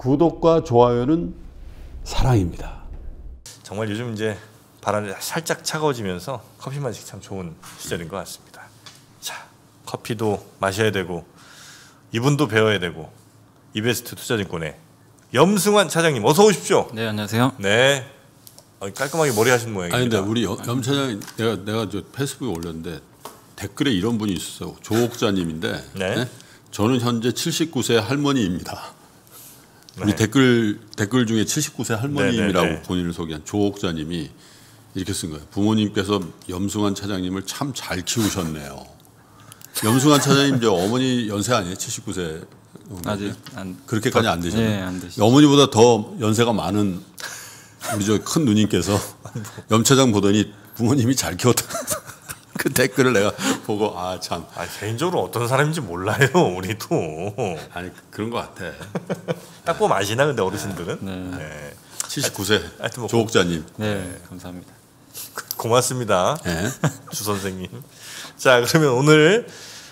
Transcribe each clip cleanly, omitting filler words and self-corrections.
구독과 좋아요는 사랑입니다. 정말 요즘 이제 바람이 살짝 차가워지면서 커피 마시기 참 좋은 시절인 것 같습니다. 자, 커피도 마셔야 되고 이분도 배워야 되고 이베스트 투자증권의 염승환 차장님 어서 오십시오. 네, 안녕하세요. 네, 깔끔하게 머리 하신 모양입니다. 아니 근데 우리 염 차장님 내가 저 페이스북에 올렸는데 댓글에 이런 분이 있었어요. 조옥자님인데 네. 저는 현재 79세 할머니입니다. 우리 네. 댓글 중에 79세 할머니임이라고 네. 본인을 소개한 조옥자님이 이렇게 쓴 거예요. 부모님께서 염승환 차장님을 참 잘 키우셨네요. 염승환 차장님 이제 어머니 연세 아니에요? 79세. 아직 그렇게까지 안 되잖아요. 네, 안 되시죠. 어머니보다 더 연세가 많은 우리 저 큰 누님께서 염 차장 보더니 부모님이 잘 키웠다. 그 댓글을 내가 보고 참. 개인적으로 어떤 사람인지 몰라요. 우리도. 아니 그런 것 같아. 딱 보면 아시나 근데 어르신들은. 네. 네. 79세 하여튼 뭐 조옥자님. 네, 감사합니다. 고맙습니다. 네. 주 선생님. 자, 그러면 오늘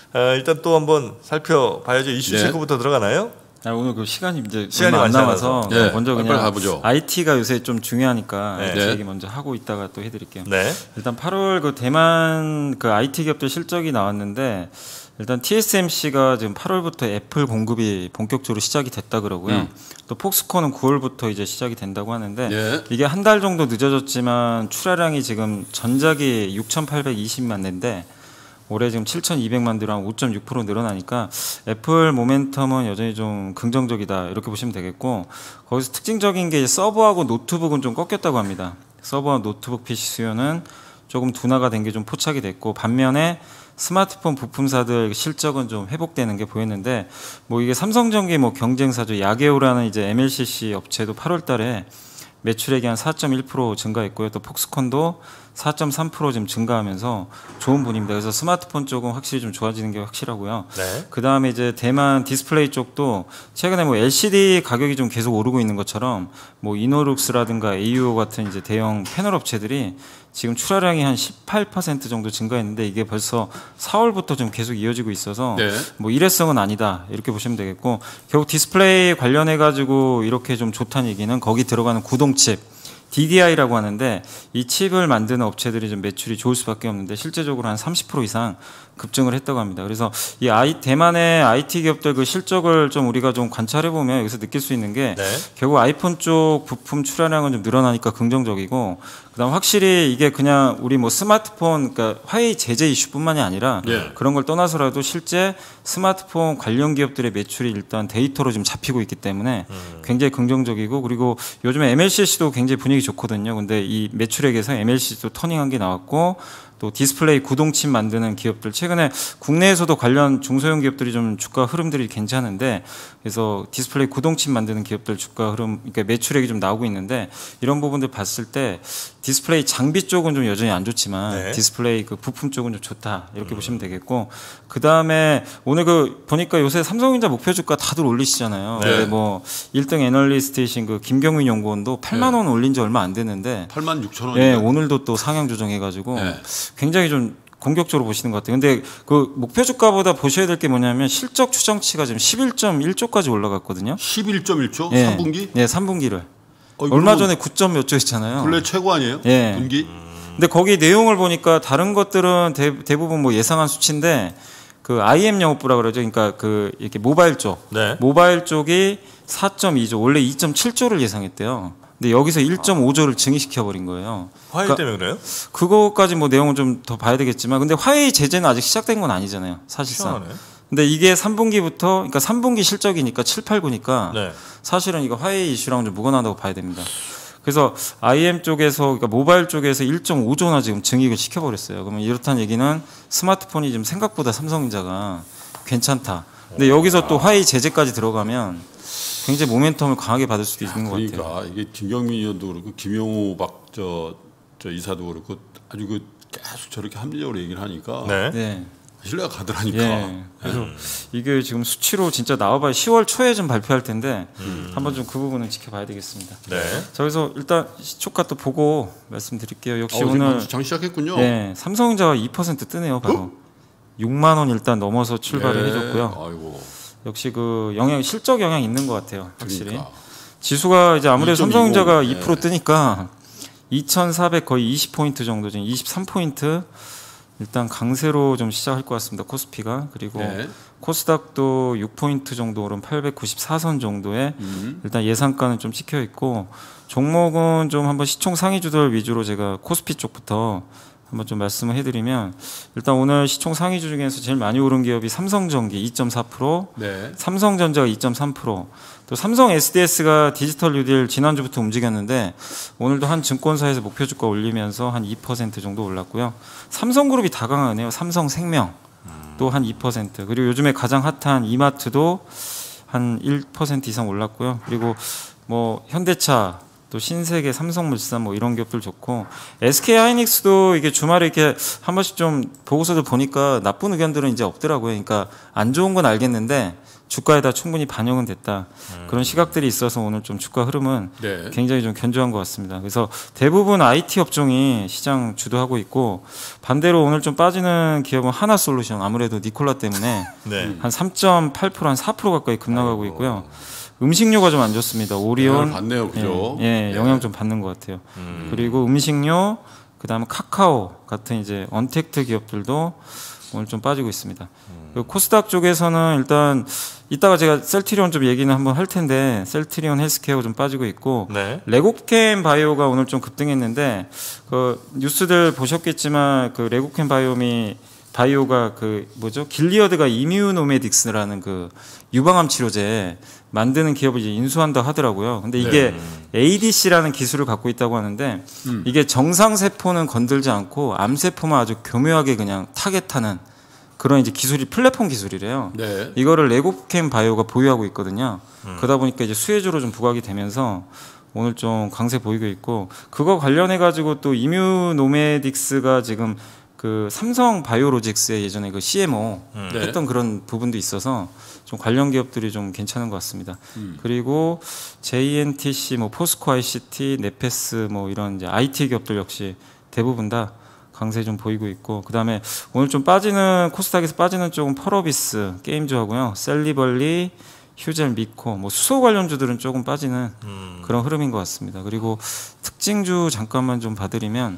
일단 또 한번 살펴봐야죠. 이슈 네. 체크부터 들어가나요? 오늘 그 시간이 시간이 얼마 안 많지 남아서 네, 먼저 빨리 그냥 가보죠. IT가 요새 좀 중요하니까 네. 제 얘기 먼저 하고 있다가 또 해드릴게요. 네. 일단 8월 그 대만 그 IT 기업들 실적이 나왔는데 일단 TSMC가 지금 8월부터 애플 공급이 본격적으로 시작이 됐다 그러고요. 또 폭스콘은 9월부터 이제 시작이 된다고 하는데 네. 이게 한 달 정도 늦어졌지만 출하량이 지금 전작이 6,820만 대인데 올해 지금 7,200만 대로 한 5.6% 늘어나니까 애플 모멘텀은 여전히 좀 긍정적이다 이렇게 보시면 되겠고 거기서 특징적인 게 서버하고 노트북은 좀 꺾였다고 합니다. 서버와 노트북 PC 수요는 조금 둔화가 된 게 좀 포착이 됐고 반면에 스마트폰 부품사들 실적은 좀 회복되는 게 보였는데 뭐 이게 삼성전기 뭐 경쟁사죠. 야게오라는 이제 MLCC 업체도 8월 달에 매출액이 한 4.1% 증가했고요. 또 폭스콘도 4.3% 지금 증가하면서 좋은 분입니다. 그래서 스마트폰 쪽은 확실히 좀 좋아지는 게 확실하고요. 네. 그 다음에 이제 대만 디스플레이 쪽도 최근에 뭐 LCD 가격이 좀 계속 오르고 있는 것처럼 뭐 이노룩스라든가 AUO 같은 이제 대형 패널 업체들이 지금 출하량이 한 18% 정도 증가했는데 이게 벌써 4월부터 좀 계속 이어지고 있어서 네. 뭐 일회성은 아니다 이렇게 보시면 되겠고 결국 디스플레이 관련해 가지고 이렇게 좀 좋다는 얘기는 거기 들어가는 구동칩 DDI라고 하는데 이 칩을 만드는 업체들이 좀 매출이 좋을 수밖에 없는데 실제적으로 한 30% 이상 급증을 했다고 합니다. 그래서 이 대만의 IT 기업들 그 실적을 좀 우리가 좀 관찰해 보면 여기서 느낄 수 있는 게 네. 결국 아이폰 쪽 부품 출하량은 좀 늘어나니까 긍정적이고 그다음 확실히 이게 그냥 우리 뭐 스마트폰 그러니까 화웨이 제재 이슈뿐만이 아니라 네. 그런 걸 떠나서라도 실제 스마트폰 관련 기업들의 매출이 일단 데이터로 좀 잡히고 있기 때문에 굉장히 긍정적이고 그리고 요즘에 MLCC도 굉장히 분위기 좋거든요. 근데 이 매출액에서 MLCC도 터닝한 게 나왔고 또 디스플레이 구동칩 만드는 기업들 최근에 국내에서도 관련 중소형 기업들이 좀 주가 흐름들이 괜찮은데 그래서 디스플레이 구동칩 만드는 기업들 주가 흐름 그러니까 매출액이 좀 나오고 있는데 이런 부분들 봤을 때 디스플레이 장비 쪽은 좀 여전히 안 좋지만 네. 디스플레이 그 부품 쪽은 좀 좋다 이렇게 보시면 되겠고 그 다음에 오늘 그 보니까 요새 삼성전자 목표 주가 다들 올리시잖아요. 네. 근데 뭐 1등 애널리스트이신 그 김경민 연구원도 8만 원 올린 지 얼마 안 됐는데 86,000원이네. 네, 오늘도 또 상향 조정해가지고 네. 굉장히 좀 공격적으로 보시는 것 같아요. 근데 그 목표 주가보다 보셔야 될 게 뭐냐면 실적 추정치가 지금 11.1조까지 올라갔거든요. 11.1조? 네. 3분기? 네, 3분기를. 이거 얼마 전에 9점 몇 조 했잖아요. 근래 최고 아니에요? 예. 분기? 근데 거기 내용을 보니까 다른 것들은 대부분 뭐 예상한 수치인데 그 IM 영업부라 그러죠. 그러니까 그 이렇게 모바일 쪽. 네. 모바일 쪽이 4.2조, 원래 2.7조를 예상했대요. 근데 여기서 1.5조를 증액시켜 버린 거예요. 화웨이 때문에 그래요? 그거까지 뭐 내용은 좀 더 봐야 되겠지만 근데 화웨이 제재는 아직 시작된 건 아니잖아요. 사실상. 희한하네. 근데 이게 3분기부터 그러니까 3분기 실적이니까 7, 8구니까 네. 사실은 이거 화웨이 이슈랑 좀 무관하다고 봐야 됩니다. 그래서 IM 쪽에서 그러니까 모바일 쪽에서 1.5조나 지금 증액을 시켜버렸어요. 그러면 이렇다는 얘기는 스마트폰이 지금 생각보다 삼성전자가 괜찮다. 근데 여기서 또 화웨이 제재까지 들어가면 굉장히 모멘텀을 강하게 받을 수도 있는 것 같아요. 그러니까 이게 김경민 의원도 그렇고 김용호 저 이사도 그렇고 아주 그 계속 저렇게 합리적으로 얘기를 하니까 네. 네. 신뢰가 가더라니까. 예. 그래서 이게 지금 수치로 진짜 나와봐야 10월 초에 좀 발표할 텐데 한번 좀 그 부분은 지켜봐야 되겠습니다. 네. 자, 그래서 일단 시초가 또 보고 말씀드릴게요. 역시 지금 오늘 장 시작했군요. 네, 삼성전자가 2% 뜨네요. 바로 6만 원 일단 넘어서 출발을 네. 해줬고요. 아이고. 역시 그 영향 실적 영향 있는 것 같아요. 확실히. 그러니까. 지수가 이제 아무래도 2.20, 삼성전자가 네. 2% 뜨니까 2,400 거의 20포인트 정도 지금 23포인트 일단 강세로 좀 시작할 것 같습니다. 코스피가. 그리고 네. 코스닥도 6포인트 정도 오른 894선 정도에 일단 예상가는 좀 찍혀 있고 종목은 좀 한번 시총 상위주들 위주로 제가 코스피 쪽부터 한번 좀 말씀을 해드리면 일단 오늘 시총 상위주 중에서 제일 많이 오른 기업이 삼성전기 2.4%, 네. 삼성전자가 2.3%, 또 삼성 SDS가 디지털 뉴딜 지난주부터 움직였는데 오늘도 한 증권사에서 목표 주가 올리면서 한 2% 정도 올랐고요. 삼성그룹이 다 강하네요. 삼성생명 또 한 2%, 그리고 요즘에 가장 핫한 이마트도 한 1% 이상 올랐고요. 그리고 뭐 현대차 또 신세계, 삼성물산 뭐 이런 기업들 좋고 SK하이닉스도 이게 주말에 이렇게 한 번씩 좀 보고서들 보니까 나쁜 의견들은 이제 없더라고요. 그러니까 안 좋은 건 알겠는데 주가에다 충분히 반영은 됐다. 그런 시각들이 있어서 오늘 좀 주가 흐름은 네. 굉장히 좀 견조한 것 같습니다. 그래서 대부분 IT 업종이 시장 주도하고 있고 반대로 오늘 좀 빠지는 기업은 하나솔루션 아무래도 니콜라 때문에 네. 한 3.8% 한 4% 가까이 급락하고 있고요. 음식료가 좀 안 좋습니다. 오리온 영향을 받네요, 그죠? 예, 네. 영향 좀 받는 것 같아요. 그리고 음식료, 그다음에 카카오 같은 이제 언택트 기업들도 오늘 좀 빠지고 있습니다. 그리고 코스닥 쪽에서는 일단 이따가 제가 셀트리온 좀 얘기는 한번 할 텐데 셀트리온 헬스케어 좀 빠지고 있고 네. 레고캠 바이오가 오늘 좀 급등했는데 그 뉴스들 보셨겠지만 그 레고캠 바이오가 그 뭐죠? 길리어드가 이뮤노메딕스라는 그 유방암 치료제 만드는 기업을 이제 인수한다 하더라고요. 근데 이게 ADC라는 기술을 갖고 있다고 하는데 이게 정상 세포는 건들지 않고 암 세포만 아주 교묘하게 그냥 타겟하는 그런 이제 기술이 플랫폼 기술이래요. 네. 이거를 레고캠 바이오가 보유하고 있거든요. 그러다 보니까 이제 수혜주로 좀 부각이 되면서 오늘 좀 강세 보이고 있고 그거 관련해 가지고 또 이뮤노메딕스가 지금 그 삼성 바이오로직스의 예전에 그 CMO 네. 했던 그런 부분도 있어서 좀 관련 기업들이 좀 괜찮은 것 같습니다. 그리고 JNTC, 뭐 포스코 ICT, 네페스 뭐 이런 이제 IT 기업들 역시 대부분 다 강세 좀 보이고 있고 그다음에 오늘 좀 빠지는 코스닥에서 빠지는 쪽은 펄어비스 게임주하고요. 셀리벌리, 휴젤, 미코 뭐 수소 관련주들은 조금 빠지는 그런 흐름인 것 같습니다. 그리고 특징주 잠깐만 좀 봐드리면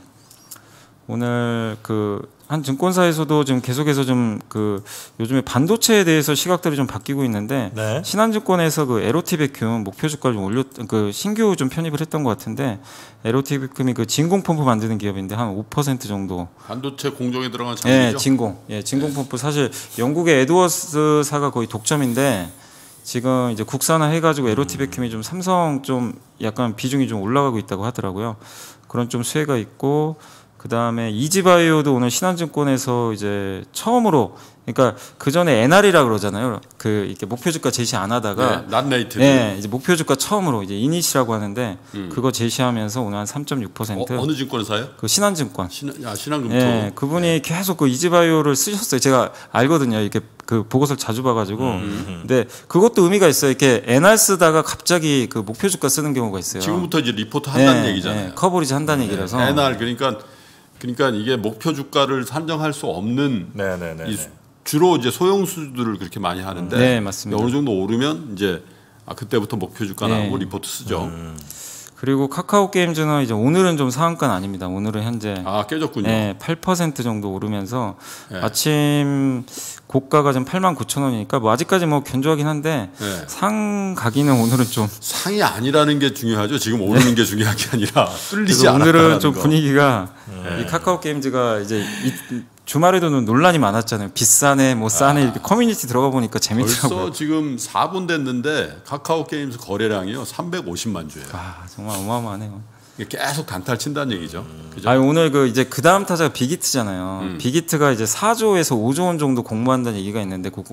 오늘 그 한 증권사에서도 지금 계속해서 좀 그 요즘에 반도체에 대해서 시각들이 좀 바뀌고 있는데 네. 신한증권에서 그 에로티베큐 목표 주가를 좀 그 신규 좀 편입을 했던 것 같은데 에로티베큐이 그 진공 펌프 만드는 기업인데 한 5% 정도. 반도체 공정에 들어간 예, 장비죠. 진공. 예, 진공 펌프 사실 영국의 에드워스사가 거의 독점인데 지금 이제 국산화 해가지고 에로티베큐이 좀 삼성 좀 약간 비중이 좀 올라가고 있다고 하더라고요. 그런 좀 수혜가 있고. 그 다음에 이지바이오도 오늘 신한증권에서 이제 처음으로, 그러니까 그 전에 NR이라 그러잖아요. 그 이렇게 목표 주가 제시 안 하다가, 낫네이트. 네, 이제 목표 주가 처음으로 이제 이니시라고 하는데 그거 제시하면서 오늘 한 3.6%. 어느 증권사요? 그 신한증권. 신한금토. 예, 그분이 계속 그 이지바이오를 쓰셨어요. 제가 알거든요. 이렇게 그 보고서를 자주 봐가지고. 근데 그것도 의미가 있어요. 이렇게 NR 쓰다가 갑자기 그 목표 주가 쓰는 경우가 있어요. 지금부터 이제 리포트 한다는 예, 얘기잖아요. 예, 커버리지 한다는 얘기라서. NR 그러니까 이게 목표 주가를 산정할 수 없는 네네네. 이 주로 이제 소형수들을 그렇게 많이 하는데 네, 맞습니다. 어느 정도 오르면 이제 그때부터 목표 주가 네. 나오고 리포트 쓰죠. 그리고 카카오 게임즈는 이제 오늘은 좀 상한가는 아닙니다. 오늘은 현재 깨졌군요. 네, 8% 정도 오르면서 네. 아침 고가가 지금 89,000원이니까 뭐 아직까지 뭐 견조하긴 한데 네. 상 가기는 오늘은 좀 상이 아니라는 게 중요하죠. 지금 오르는 게 중요한 게 아니라 뚫리지 그래서 않았다는 오늘은 좀 거. 분위기가 이 카카오 게임즈가 이제 주말에도는 논란이 많았잖아요. 비싸네, 뭐 싸네 이렇게 커뮤니티 들어가 보니까 재밌더라고요. 벌써 지금 4분 됐는데 카카오 게임즈 거래량이요 350만 주예요. 정말 어마어마하네요. 이게 계속 단타를 친다는 얘기죠. 그죠? 오늘 그 이제 그 다음 타자가 빅히트잖아요. 빅히트가 이제 4조에서 5조 원 정도 공모한다는 얘기가 있는데 그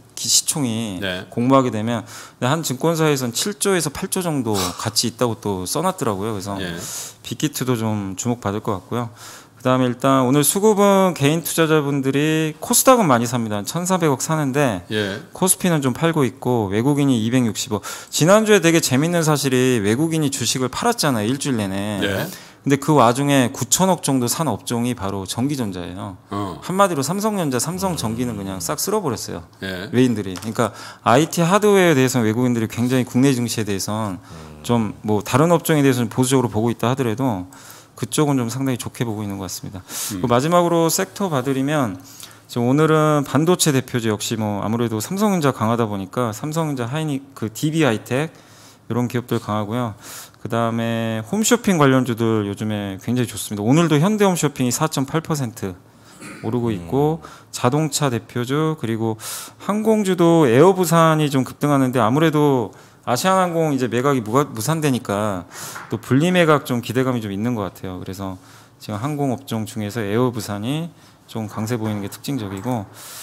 시총이 네. 공모하게 되면 한 증권사에서는 7조에서 8조 정도 가치 있다고 또 써놨더라고요. 그래서 예. 빅히트도 좀 주목받을 것 같고요. 그다음에 일단 오늘 수급은 개인 투자자분들이 코스닥은 많이 삽니다. 1,400억 사는데 예. 코스피는 좀 팔고 있고 외국인이 260억. 지난주에 되게 재밌는 사실이 외국인이 주식을 팔았잖아요. 일주일 내내. 네. 근데 그 와중에 9천억 정도 산 업종이 바로 전기전자예요. 한마디로 삼성전자, 삼성전기는 그냥 싹 쓸어버렸어요. 예. 외인들이. 그러니까 IT 하드웨어에 대해서는 외국인들이 굉장히 국내 증시에 대해서는 좀 뭐 다른 업종에 대해서는 보수적으로 보고 있다 하더라도 그쪽은 좀 상당히 좋게 보고 있는 것 같습니다. 마지막으로 섹터 봐드리면 오늘은 반도체 대표주 역시 뭐 아무래도 삼성전자 강하다 보니까 삼성전자, 하이닉, 그 DB 하이텍 이런 기업들 강하고요. 그 다음에 홈쇼핑 관련주들 요즘에 굉장히 좋습니다. 오늘도 현대홈쇼핑이 4.8% 오르고 있고 자동차 대표주 그리고 항공주도 에어부산이 좀 급등하는데 아무래도 아시아나항공 이제 매각이 무산되니까 또 분리 매각 좀 기대감이 좀 있는 것 같아요. 그래서 지금 항공업종 중에서 에어부산이 좀 강세 보이는 게 특징적이고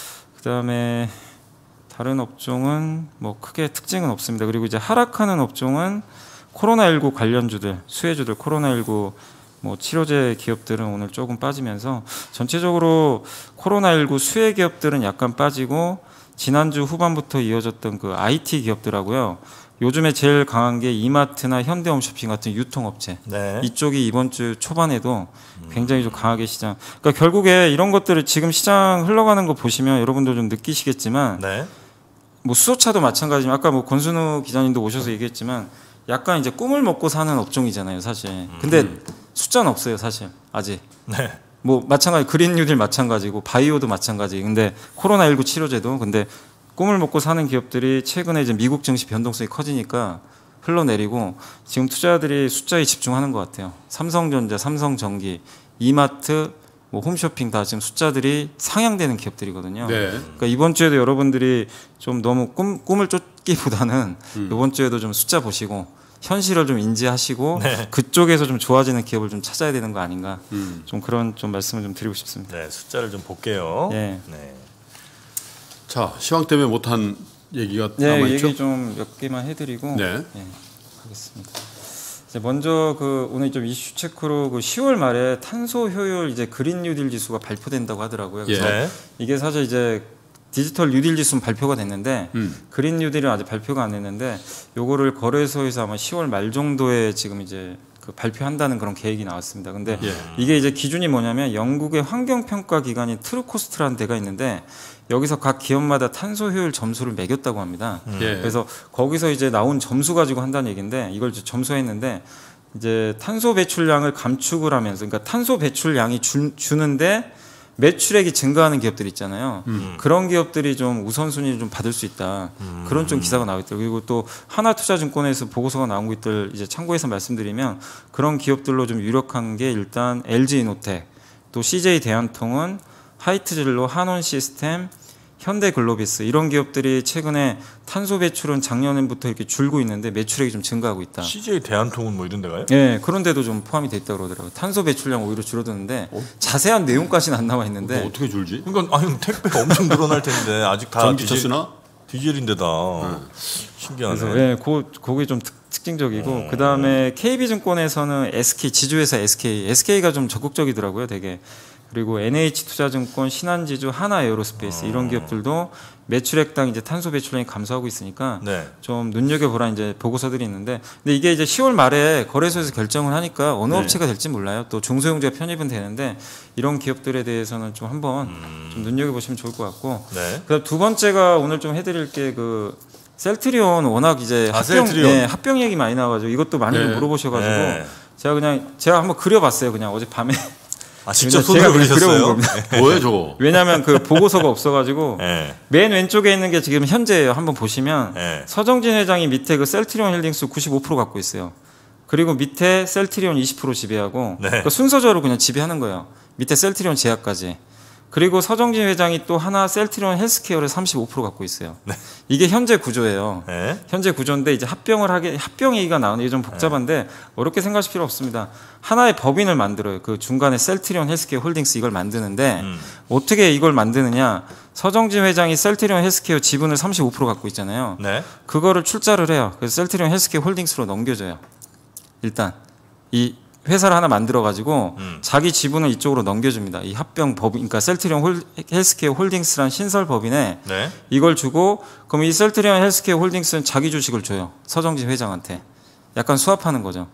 그다음에 다른 업종은 뭐 크게 특징은 없습니다. 그리고 이제 하락하는 업종은 코로나19 관련주들, 수혜주들 코로나19 뭐 치료제 기업들은 오늘 조금 빠지면서 전체적으로 코로나19 수혜 기업들은 약간 빠지고 지난주 후반부터 이어졌던 그 IT 기업들하고요. 요즘에 제일 강한 게 이마트나 현대홈쇼핑 같은 유통업체. 네. 이쪽이 이번 주 초반에도 굉장히 좀 강하게 시장. 그러니까 결국에 이런 것들을 지금 시장 흘러가는 거 보시면 여러분도 좀 느끼시겠지만 네. 뭐 수소차도 마찬가지지만 아까 뭐 권순우 기자님도 오셔서 얘기했지만 약간 이제 꿈을 먹고 사는 업종이잖아요, 사실. 근데 숫자는 없어요, 사실. 아직. 네. 뭐 마찬가지 그린 뉴딜 마찬가지고 바이오도 마찬가지. 근데 코로나19 치료제도 근데 꿈을 먹고 사는 기업들이 최근에 이제 미국 증시 변동성이 커지니까 흘러내리고 지금 투자자들이 숫자에 집중하는 것 같아요. 삼성전자, 삼성전기, 이마트, 뭐 홈쇼핑 다 지금 숫자들이 상향되는 기업들이거든요. 네. 그러니까 이번 주에도 여러분들이 좀 너무 꿈을 쫓기보다는 이번 주에도 좀 숫자 보시고 현실을 좀 인지하시고 네. 그쪽에서 좀 좋아지는 기업을 좀 찾아야 되는 거 아닌가. 좀 그런 좀 말씀을 좀 드리고 싶습니다. 네, 숫자를 좀 볼게요. 네. 네. 자, 시황 때문에 못한 얘기가 네, 남아있죠? 얘기 좀 몇 개만 해드리고 네. 하겠습니다. 이제 먼저 그 오늘 좀 이슈 체크로 그 10월 말에 탄소 효율 이제 그린 뉴딜 지수가 발표된다고 하더라고요. 그래서 네. 이게 사실 이제 디지털 뉴딜 지수는 발표가 됐는데 그린 뉴딜은 아직 발표가 안 됐는데 요거를 거래소에서 아마 10월 말 정도에 지금 이제 그 발표한다는 그런 계획이 나왔습니다. 근데 이게 이제 기준이 뭐냐면 영국의 환경평가 기관인 트루코스트라는 데가 있는데 여기서 각 기업마다 탄소 효율 점수를 매겼다고 합니다. 예. 그래서 거기서 이제 나온 점수 가지고 한다는 얘기인데 이걸 이제 점수했는데 이제 탄소 배출량을 감축을 하면서 그러니까 탄소 배출량이 주는데 매출액이 증가하는 기업들 있잖아요. 그런 기업들이 좀 우선순위를 좀 받을 수 있다. 그런 좀 기사가 나오고 있더라고요. 그리고 또 하나투자증권에서 보고서가 나온 것들 이제 참고해서 말씀드리면 그런 기업들로 좀 유력한 게 일단 LG이노텍, 또 CJ 대한통운, 하이트진로, 한원시스템, 현대글로비스 이런 기업들이 최근에 탄소 배출은 작년부터 이렇게 줄고 있는데 매출액이 좀 증가하고 있다. CJ 대한통운 뭐 이런 데가요? 네, 그런데도 좀 포함이 돼 있다고 그러더라고요. 탄소 배출량 오히려 줄어드는데 자세한 내용까지는 안 나와 있는데 어떻게 줄지? 그러니까 아니 택배가 엄청 늘어날 텐데 아직 다 전기차 쓰나? 디젤인데다 신기하네. 그래서 네, 그게 좀 특징적이고 그 다음에 KB증권에서는 SK 지주회사 SK가 좀 적극적이더라고요, 되게. 그리고 NH투자증권, 신한지주, 하나에어로스페이스 이런 기업들도 매출액당 이제 탄소 배출량이 감소하고 있으니까 네. 좀 눈여겨보라 이제 보고서들이 있는데 근데 이게 이제 10월 말에 거래소에서 결정을 하니까 어느 네. 업체가 될지 몰라요. 또 중소형주가 편입은 되는데 이런 기업들에 대해서는 좀 한번 좀 눈여겨보시면 좋을 것 같고 네. 그다음 두 번째가 오늘 좀 해드릴 게 그 셀트리온 워낙 이제 셀트리온. 네, 합병 얘기 많이 나와가지고 이것도 많이 좀 네. 물어보셔가지고 네. 제가 한번 그려봤어요. 그냥 어제 밤에. 아 직접 제가 손으로 그냥 그려본 그리셨어요? 겁니다. 뭐예요, 저거? 왜냐하면 그 보고서가 없어가지고 네. 맨 왼쪽에 있는 게 지금 현재예요. 한번 보시면 네. 서정진 회장이 밑에 그 셀트리온 힐딩스 95% 갖고 있어요. 그리고 밑에 셀트리온 20% 지배하고 네. 그러니까 순서대로 그냥 지배하는 거예요. 밑에 셀트리온 제약까지. 그리고 서정진 회장이 또 하나 셀트리온 헬스케어를 35% 갖고 있어요. 네. 이게 현재 구조예요. 네. 현재 구조인데 이제 합병 얘기가 나오는 게 좀 복잡한데 어렵게 생각하실 필요 없습니다. 하나의 법인을 만들어요. 그 중간에 셀트리온 헬스케어 홀딩스 이걸 만드는데 어떻게 이걸 만드느냐? 서정진 회장이 셀트리온 헬스케어 지분을 35% 갖고 있잖아요. 네. 그거를 출자를 해요. 그래서 셀트리온 헬스케어 홀딩스로 넘겨줘요. 일단 이 회사를 하나 만들어 가지고 자기 지분을 이쪽으로 넘겨줍니다. 이 합병 법인, 그러니까 셀트리온 헬스케어 홀딩스라는 신설 법인에 네. 이걸 주고 그럼 이 셀트리온 헬스케어 홀딩스는 자기 주식을 줘요. 서정진 회장한테. 약간 수합하는 거죠.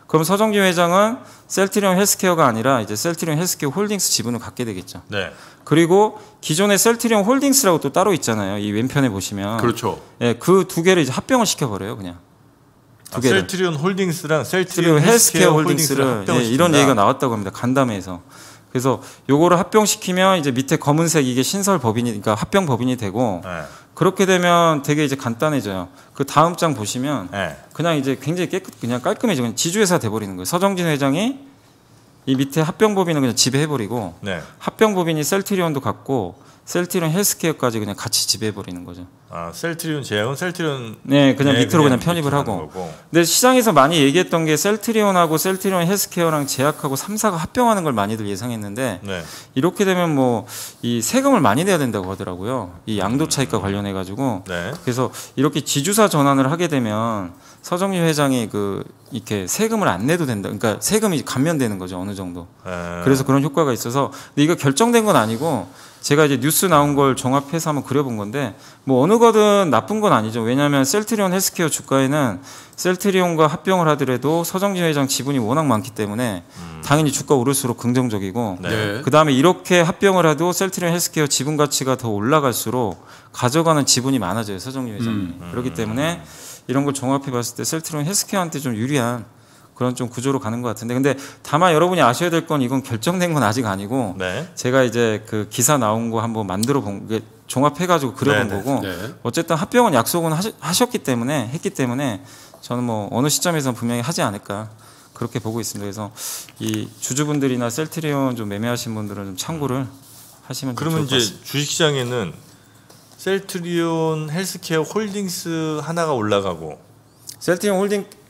그럼 서정진 회장은 셀트리온 헬스케어가 아니라 이제 셀트리온 헬스케어 홀딩스 지분을 갖게 되겠죠. 네. 그리고 기존의 셀트리온 홀딩스라고 또 따로 있잖아요. 이 왼편에 보시면. 그렇죠. 예, 그 두 개를 이제 합병을 시켜버려요, 그냥. 두 개를. 셀트리온 홀딩스랑 셀트리온 헬스케어 홀딩스를 예, 이런 얘기가 나왔다고 합니다. 간담회에서. 그래서 요거를 합병시키면 이제 밑에 검은색 이게 신설 법인이, 그러니까 합병 법인이 되고 네. 그렇게 되면 되게 이제 간단해져요. 그 다음 장 보시면 네. 그냥 이제 굉장히 그냥 깔끔해져. 그냥 지주회사 돼버리는 거예요. 서정진 회장이 이 밑에 합병 법인을 그냥 지배해버리고 네. 합병 법인이 셀트리온도 갖고 셀트리온 헬스케어까지 그냥 같이 지배해버리는 거죠. 아, 셀트리온 제약은 셀트리온 네, 그냥 밑으로 그냥 편입을 하고. 거고. 근데 시장에서 많이 얘기했던 게 셀트리온하고 셀트리온 헬스케어랑 제약하고 3사가 합병하는 걸 많이들 예상했는데 네. 이렇게 되면 뭐 이 세금을 많이 내야 된다고 하더라고요. 이 양도 차익과 관련해 가지고. 네. 그래서 이렇게 지주사 전환을 하게 되면 서정진 회장이 그 이렇게 세금을 안 내도 된다. 그러니까 세금이 감면되는 거죠, 어느 정도. 네. 그래서 그런 효과가 있어서. 근데 이거 결정된 건 아니고 제가 이제 뉴스 나온 걸 종합해서 한번 그려본 건데 뭐 어느 거든 나쁜 건 아니죠. 왜냐하면 셀트리온 헬스케어 주가에는 셀트리온과 합병을 하더라도 서정진 회장 지분이 워낙 많기 때문에 당연히 주가 오를수록 긍정적이고 네. 그다음에 이렇게 합병을 해도 셀트리온 헬스케어 지분 가치가 더 올라갈수록 가져가는 지분이 많아져요. 서정진 회장이. 그렇기 때문에 이런 걸 종합해 봤을 때 셀트리온 헬스케어한테 좀 유리한 그런 좀 구조로 가는 것 같은데, 근데 다만 여러분이 아셔야 될 건 이건 결정된 건 아직 아니고 네. 제가 이제 그 기사 나온 거 한번 만들어 본 게 종합해가지고 그려본 네네. 거고 네. 어쨌든 합병은 약속은 했기 때문에 저는 뭐 어느 시점에서 분명히 하지 않을까 그렇게 보고 있습니다. 그래서 이 주주분들이나 셀트리온 좀 매매하신 분들은 좀 참고를 하시면 좀 그러면 좋을 것 이제 같습니다. 주식시장에는 셀트리온 헬스케어 홀딩스 하나가 올라가고 셀트리온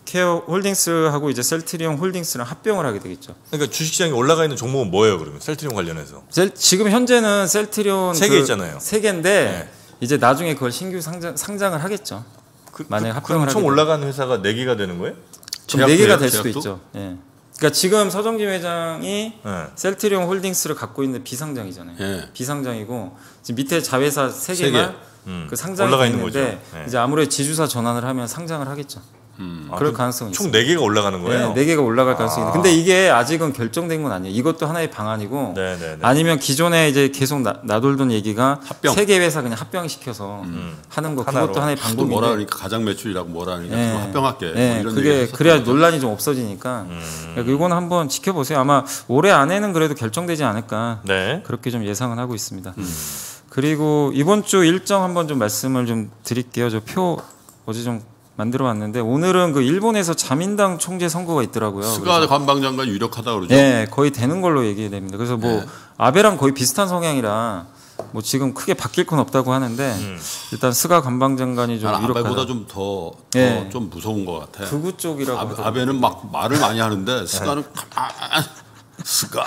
홀딩스하고 이제 셀트리온 홀딩스랑 합병을 하게 되겠죠. 그러니까 주식시장에 올라가 있는 종목은 뭐예요, 그러면? 셀트리온 관련해서. 지금 현재는 셀트리온 세 개 있잖아요. 세 개인데 네. 이제 나중에 그걸 신규 상장을 하겠죠. 만약에 합병을 그럼 하게 총 되면. 올라가는 회사가 4개가 되는 거예요? 좀 4개가 제약도 될 수도 제약도? 있죠. 예. 그러니까 지금 서정진 회장이 네. 셀트리온 홀딩스를 갖고 있는 비상장이잖아요. 예. 비상장이고 지금 밑에 자회사 세 세 개만 개. 그 상장이 올라가 돼 있는 있는데 거죠. 네. 이제 아무래도 지주사 전환을 하면 상장을 하겠죠. 그럴 가능성이 총 있어요. 4개가 올라가는 거예요? 네, 4개가 올라갈 가능성이 있는데 근데 이게 아직은 결정된 건 아니에요. 이것도 하나의 방안이고 네네네. 아니면 기존에 이제 계속 나돌던 얘기가 합병. 3개 회사 그냥 합병시켜서 하는 거 하나로. 그것도 하나의 또 방법인데 뭐라 그러니까 가장 매출이라고 뭐라 그러니까 네. 그거 합병할게. 네, 뭐 이런 그게 얘기를 그래야 했었던 거죠. 논란이 좀 없어지니까 그러니까 이건 한번 지켜보세요. 아마 올해 안에는 그래도 결정되지 않을까 네. 그렇게 좀 예상은 하고 있습니다. 그리고 이번 주 일정 한번 좀 말씀을 좀 드릴게요. 저 표 어제 좀 만들어 왔는데 오늘은 그 일본에서 자민당 총재 선거가 있더라고요. 스가 관방장관 유력하다 그러죠. 네, 거의 되는 걸로 얘기됩니다. 그래서 뭐 아베랑 거의 비슷한 성향이라 뭐 지금 크게 바뀔 건 없다고 하는데 일단 스가 관방장관이 좀 난 유력하다. 아베보다 좀 더 네. 좀 무서운 것 같아. 극우 쪽이라고 하더라고요. 아베는 막 말을 많이 하는데 스가는 가만 스가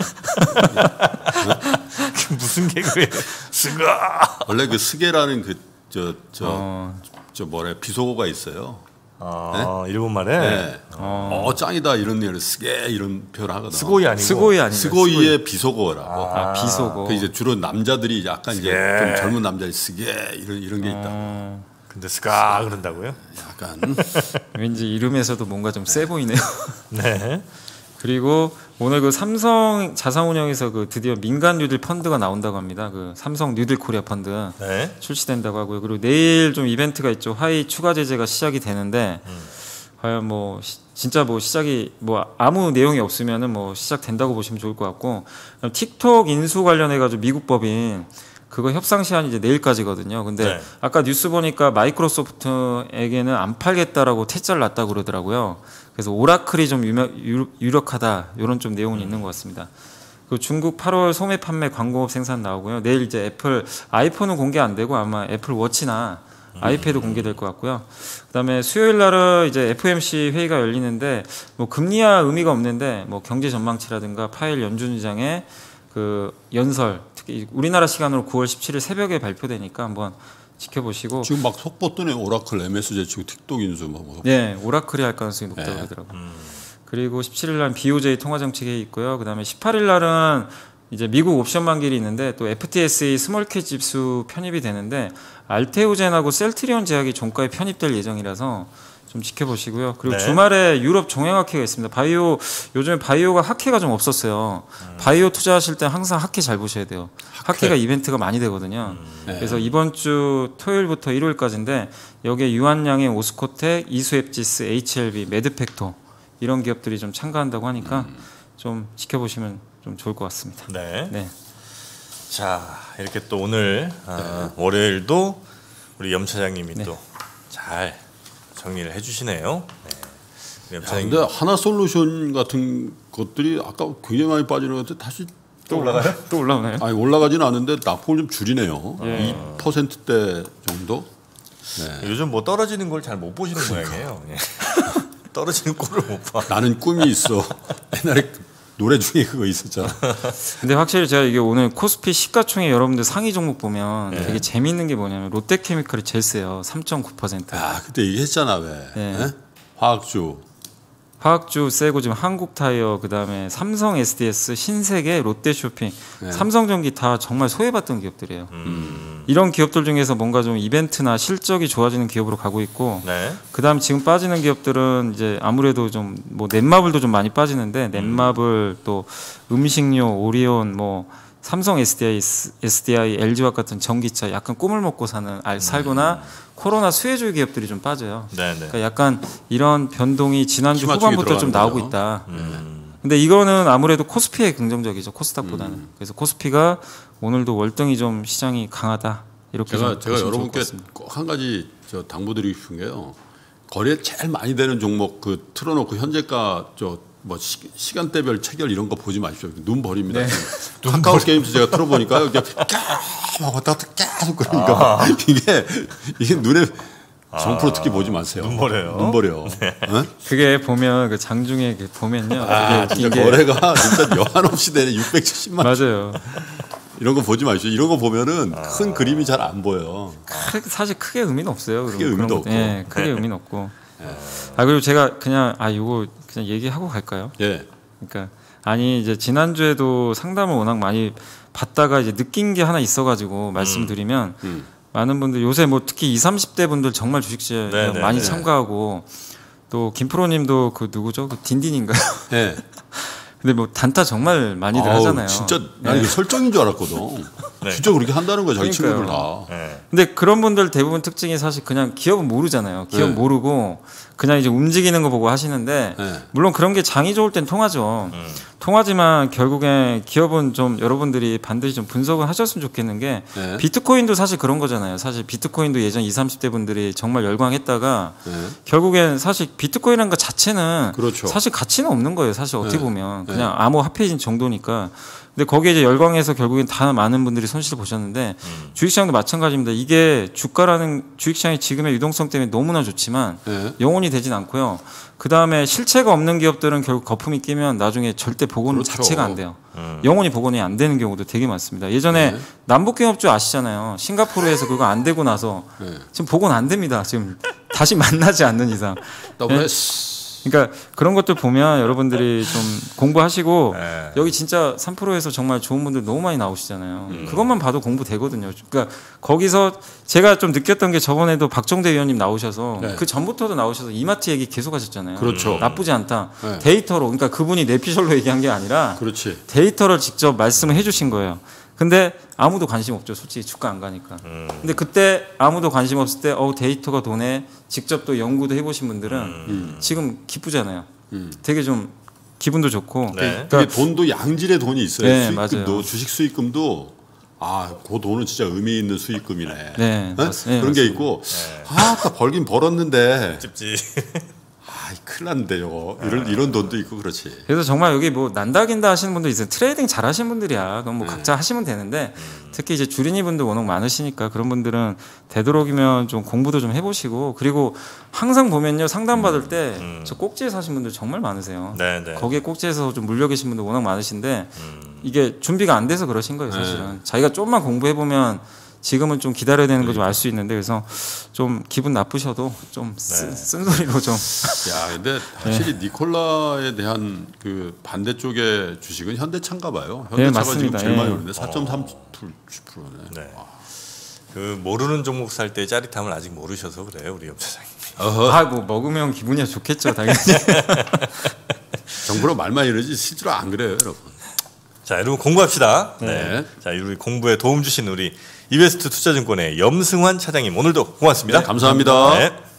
무슨 개그예요? 스가. 원래 그 스게라는 그 어. 저 뭐래 비속어가 있어요. 일본 말에 네. 짱이다 이런 얘기를 스게 이런 표현을 하거든. 스고이 아니고 스고이 아니에요. 스고이의 비속어라고. 아, 비속어. 그 이제 주로 남자들이 약간 이제 스게. 좀 젊은 남자들이 스게 이런 게 있다. 근데 스가 그런다고요? 약간 왠지 이름에서도 뭔가 좀 세 보이네요. 네. 그리고 오늘 그 삼성 자산운용에서 그 드디어 민간 뉴딜 펀드가 나온다고 합니다. 그 삼성 뉴딜 코리아 펀드 네. 출시된다고 하고요. 그리고 내일 좀 이벤트가 있죠. 하이 추가 제재가 시작이 되는데 과연 뭐 진짜 뭐 시작이 뭐 아무 내용이 없으면은 뭐 시작된다고 보시면 좋을 것 같고 틱톡 인수 관련해 가지고 미국 법인 그거 협상 시한이 이제 내일까지거든요. 근데 네. 아까 뉴스 보니까 마이크로소프트에게는 안 팔겠다라고 퇴짜를 놨다고 그러더라고요. 그래서 오라클이 좀 유력하다 이런 좀 내용이 있는 것 같습니다. 그 중국 8월 소매 판매 광공업 생산 나오고요. 내일 이제 애플 아이폰은 공개 안 되고 아마 애플 워치나 아이패드 공개될 것 같고요. 그다음에 수요일 날은 이제 FOMC 회의가 열리는데 뭐 금리와 의미가 없는데 뭐 경제 전망치라든가 파웰 연준의장의 그 연설 특히 우리나라 시간으로 9월 17일 새벽에 발표되니까 한번 지켜보시고 지금 막 속보 뜨네. 오라클, MSG 지금 틱톡 인수 뭐. 네, 오라클이 할 가능성이 높다고 네. 하더라고요. 그리고 17일 날 BOJ 통화정책회의 있고요. 그다음에 18일 날은 이제 미국 옵션 만기일이 있는데 또 FTSE 스몰캡 지수 편입이 되는데 알테오젠하고 셀트리온 제약이 종가에 편입될 예정이라서 좀 지켜보시고요. 그리고 네. 주말에 유럽 종횡학회가 있습니다. 바이오 요즘에 바이오가 학회가 좀 없었어요. 바이오 투자하실 때 항상 학회 잘 보셔야 돼요. 학회가 이벤트가 많이 되거든요. 그래서 이번 주 토요일부터 일요일까지인데 여기에 유한양의 오스코텍, 이수앱지스, HLB, 매드팩토 이런 기업들이 좀 참가한다고 하니까 좀 지켜보시면 좀 좋을 것 같습니다. 네. 네. 자, 이렇게 또 오늘 월요일도 우리 염 차장님이 또 잘 정리를 해주시네요. 네. 염 야, 차장님 근데 하나솔루션 같은 것들이 아까 굉장히 많이 빠지는 것 같은데 다시 또 올라가요? 또 올라오나요? 아니 올라가지는 않은데 낙폭을 좀 줄이네요. 예. 2%대 정도. 네. 요즘 뭐 떨어지는 걸 잘 못 보시는 모양이에요. 예. 떨어지는 꼴을 못 봐. 나는 꿈이 있어. 옛날에 노래 중에 그거 있었잖아. 근데 확실히 제가 이게 오늘 코스피 시가총액 여러분들 상위 종목 보면 되게 재밌는 게 뭐냐면 롯데케미칼이 제일 세요. 3.9%. 아 그때 얘기했잖아 왜. 네. 예? 화학주. 화학주 세고 지금 한국타이어 그다음에 삼성 SDS, 신세계, 롯데쇼핑, 네. 삼성전기 다 정말 소외받던 기업들이에요. 이런 기업들 중에서 뭔가 좀 이벤트나 실적이 좋아지는 기업으로 가고 있고 네. 그다음 지금 빠지는 기업들은 이제 아무래도 좀 뭐 넷마블도 좀 많이 빠지는데 넷마블 또 음식료, 오리온 뭐 삼성 SDI, LG화학 같은 전기차 약간 꿈을 먹고 살거나 코로나 수혜주 기업들이 좀 빠져요. 네, 네. 그러니까 약간 이런 변동이 지난주 키맞추기 후반부터 좀 들어가는 나오고 거죠. 있다. 근데 이거는 아무래도 코스피에 긍정적이죠. 코스닥보다는. 그래서 코스피가 오늘도 월등히 좀 시장이 강하다. 이렇게 제가 좀 보시면 좋을 것 여러분께 같습니다. 꼭 한 가지 저 당부드리고 싶은 게요. 거래 제일 많이 되는 종목 그 틀어놓고 현재가 저 뭐 시간대별 체결 이런 거 보지 마십시오. 눈 버립니다. 카카오 게임즈 제가 틀어보니까요. 이게 막 왔다 갔다 계속 그러니까 이게 눈에 정프로 특히 보지 마세요. 눈 버려요. 눈 버려. 어? 그게 보면 그 장중에 이렇게 보면요. 아 되게 진짜 웃긴 게 거래가 진짜 여한 없이 되네. 670만. 맞아요. 이런 거 보지 마십시오. 이런 거 보면은 큰 그림이 잘 안 보여. 사실 크게 의미는 없어요. 크게 의미도 없고. 예, 크게 의미는 없고. 아 그리고 제가 그냥 이거 그냥 얘기하고 갈까요? 예. 그러니까 아니 이제 지난주에도 상담을 워낙 많이 받다가 이제 느낀 게 하나 있어가지고 말씀드리면 많은 분들 요새 뭐 특히 20, 30대 분들 정말 주식시장 네, 네, 많이 네. 참가하고 또 김프로님도 그 누구죠? 그 딘딘인가요? 예. 근데 뭐 단타 정말 많이들 아우, 하잖아요. 진짜 난 이거 설정인 줄 알았거든. 네. 진짜 그렇게 한다는 거야 자기 그러니까요. 친구들 다. 네. 근데 그런 분들 대부분 특징이 사실 그냥 기업은 모르잖아요. 기업 네. 모르고 그냥 이제 움직이는 거 보고 하시는데 네. 물론 그런 게 장이 좋을 땐 통하죠. 통하지만 결국엔 기업은 좀 여러분들이 반드시 좀 분석을 하셨으면 좋겠는 게 네. 비트코인도 사실 그런 거잖아요. 사실 비트코인도 예전 20, 30대 분들이 정말 열광했다가 네. 결국엔 사실 비트코인이라는 것 자체는 그렇죠. 사실 가치는 없는 거예요. 사실 어떻게 네. 보면 그냥 암호화폐인 정도니까. 근데 거기에 이제 열광해서 결국엔 다 많은 분들이 손실을 보셨는데 주식시장도 마찬가지입니다. 이게 주가라는 주식시장의 지금의 유동성 때문에 너무나 좋지만 네. 영원히 되진 않고요. 그 다음에 실체가 없는 기업들은 결국 거품이 끼면 나중에 절대 복원 그렇죠. 자체가 안 돼요. 영원히 복원이 안 되는 경우도 되게 많습니다. 예전에 네. 남북경협주 아시잖아요. 싱가포르에서 그거 안 되고 나서 네. 지금 복원 안 됩니다. 지금 다시 만나지 않는 이상. WS. 그러니까 그런 것들 보면 여러분들이 좀 공부하시고 네. 여기 진짜 3%에서 정말 좋은 분들 너무 많이 나오시잖아요. 그것만 봐도 공부 되거든요. 그러니까 거기서 제가 좀 느꼈던 게 저번에도 박정대 의원님 나오셔서 네. 그 전부터도 나오셔서 이마트 얘기 계속 하셨잖아요. 그렇죠. 나쁘지 않다. 네. 데이터로 그러니까 그분이 내피셜로 얘기한 게 아니라 그렇지. 데이터를 직접 말씀을 해주신 거예요. 근데 아무도 관심 없죠. 솔직히 주가 안 가니까. 근데 그때 아무도 관심 없을 때 데이터가 도네 직접 또 연구도 해보신 분들은 지금 기쁘잖아요. 되게 좀 기분도 좋고. 네. 그게 돈도 양질의 돈이 있어요. 네, 수익금도 맞아요. 주식 수익금도 그 돈은 진짜 의미 있는 수익금이네. 네, 네? 맞습니다. 그런 게 있고 아까 벌긴 벌었는데 찝찝. 큰일 났는데 이거 이런 돈도 있고 그렇지. 그래서 정말 여기 뭐 난다긴다 하시는 분도 있어요. 트레이딩 잘 하시는 분들이야. 그럼 뭐 각자 하시면 되는데 특히 이제 주린이 분들 워낙 많으시니까 그런 분들은 되도록이면 좀 공부도 좀 해보시고 그리고 항상 보면요 상담 받을 때 저 꼭지에 사신 분들 정말 많으세요. 네, 네. 거기에 꼭지에서 좀 물려 계신 분들 워낙 많으신데 이게 준비가 안 돼서 그러신 거예요 사실은. 자기가 좀만 공부해 보면 지금은 좀 기다려야 되는 거 좀 알 수 있는데 그래서 좀 기분 나쁘셔도 좀 쓴소리로 좀. 야, 근데 확실히 니콜라에 대한 그 반대쪽의 주식은 현대차인가 봐요. 현대차가 맞습니다. 지금 제일 많이 예. 오르는데 4.3%네. 네. 그 모르는 종목 살 때 짜릿함을 아직 모르셔서 그래요, 우리 염 차장님이. 뭐 먹으면 기분이 좋겠죠, 당연히. 정부로 말만 이러지 실제로 안 그래요, 여러분. 자, 여러분 공부합시다. 네. 자, 우리 공부에 도움 주신 우리 이베스트 투자증권의 염승환 차장님 오늘도 고맙습니다. 네, 감사합니다. 네.